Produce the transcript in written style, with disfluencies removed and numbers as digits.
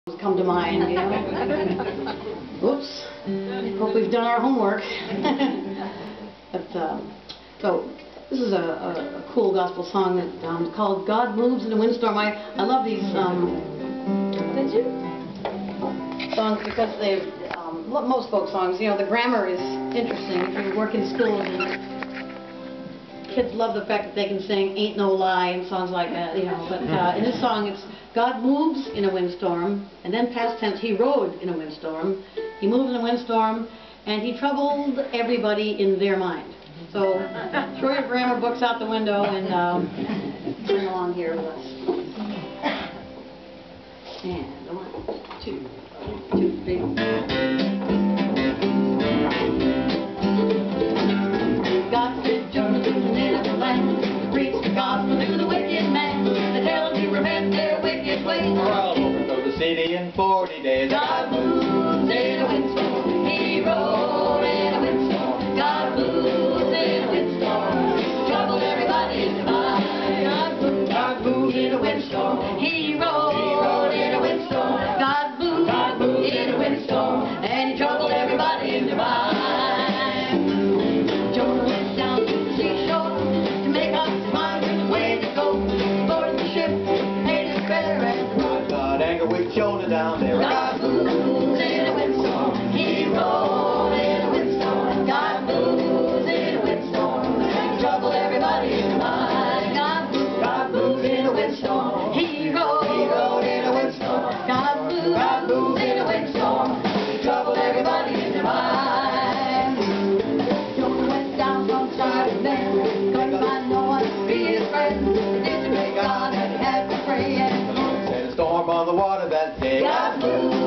come to mind, you know. Oops. Hope we've done our homework. So this is a cool gospel song that called "God Moves in a Windstorm." I love these songs because they've most folk songs. You know, the grammar is interesting. If you work in schools, and kids love the fact that they can sing "Ain't No Lie" and songs like that. You know, but in this song, it's God moves in a windstorm, and then past tense, He rode in a windstorm. He moved in a windstorm, and He troubled everybody in their mind. So throw your grammar books out the window and sing along here with us. And 1, 2, 3. God sent Jonah to the Nineveh land to preach the gospel to the wicked man, to tell them to repent their wicked ways. Or I'll overthrow the city in 40 days. God moves in a windstorm. He rode in a windstorm. God moves in a windstorm. Troubled everybody in their mind. God moves in a windstorm. He rode in a windstorm. God moved in a windstorm. And He troubled everybody in their mind. Jonah went down to the seashore to make up his mind which way to go. Boarded the ship, paid his fare, and God got angry with Jonah down there. God moves in a windstorm. He rode in a windstorm. God moves in a windstorm. Trouble everybody in the mind. God moves in a windstorm. He rode in a windstorm. God moves in a windstorm. Trouble everybody in their mind. Jonah went down from side to bend, couldn't find no one to be his friend. He didn't make God and he had to pray. And Said a storm on the water that day. God moves